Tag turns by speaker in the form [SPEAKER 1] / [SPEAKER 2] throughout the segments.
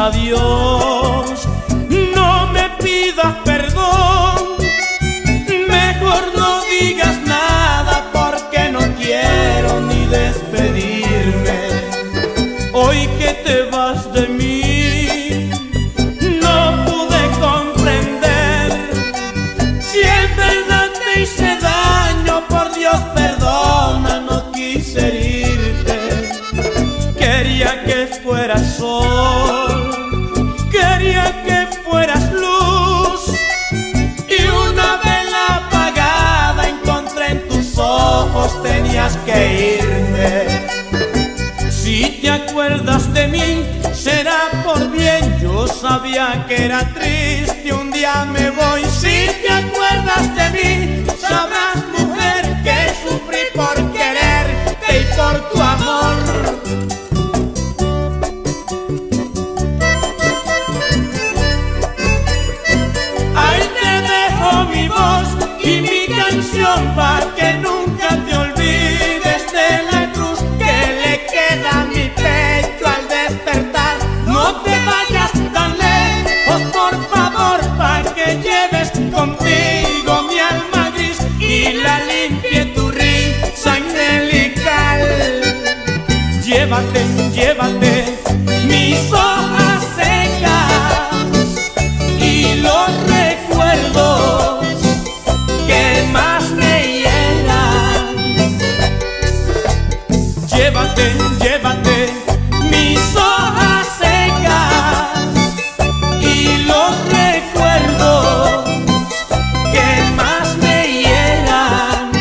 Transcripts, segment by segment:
[SPEAKER 1] adiós. No me pidas perdón, mejor no digas nada porque no quiero ni despedirme. Hoy que te vas de mí, no pude comprender si en verdad te hice daño. Por Dios perdona, no quise herirte. Quería que fueras sol, quería que fueras luz, y una vela apagada encontré en tus ojos. Tenías que irte. Si te acuerdas de mí, será por bien. Yo sabía que era triste, un día me voy. Si te acuerdas de mí, sabrás, mujer, que sufrí por quererte y por tu amor. Y mi canción pa' que nunca te olvides de la cruz que le queda a mi pecho al despertar. No te vayas tan lejos, por favor, pa' que lleves contigo mi alma gris y la limpie tu risa angelical. Llévate, llévate mis hojas secas y los recuerdos que más me hieran. Llévate, llévate mis hojas secas y los recuerdos que más me hieran.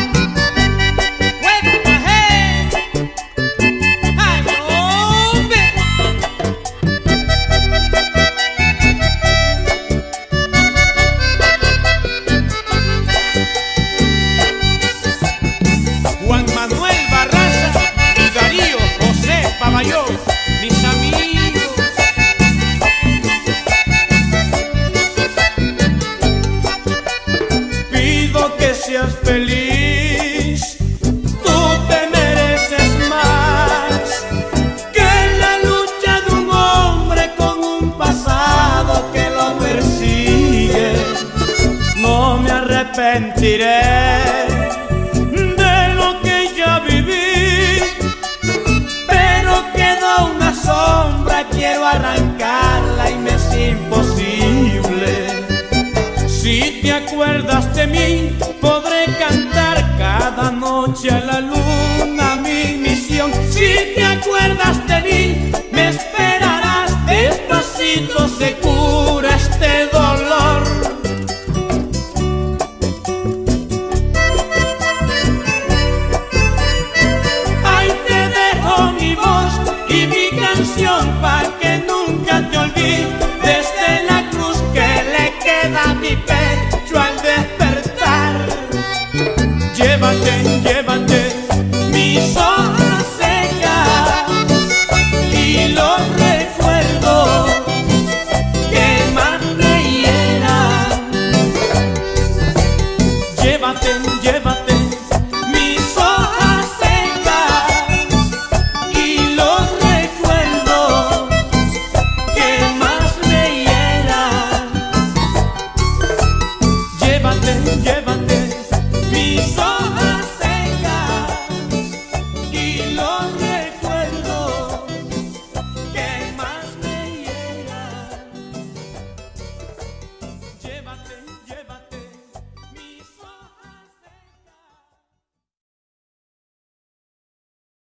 [SPEAKER 1] Juan Manuel Barraza y Darío José Paballón, mis amigos. Pido que seas feliz, tú te mereces más que la lucha de un hombre con un pasado que lo persigue. No me arrepentiré de lo que ya viví, pero quedó una sombra, quiero arrancarla y me es imposible. Si te acuerdas de mí, podré cantar cada noche a la luna mi misión. Si te acuerdas de mí, me esperarás, despacito se cura este dolor. Y mi canción pa' que nunca te olvides de la cruz que le queda a mi pecho al despertar. Llévate, llévate